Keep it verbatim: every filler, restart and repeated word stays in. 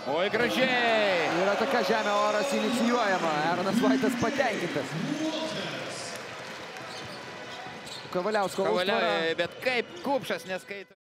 Oi, gražiai. Yra tokia žemė oras inicijuojama. Aronas Vaitas patenkintas. Kavaliausko užtvara. Bet kaip Kupšas neskaito.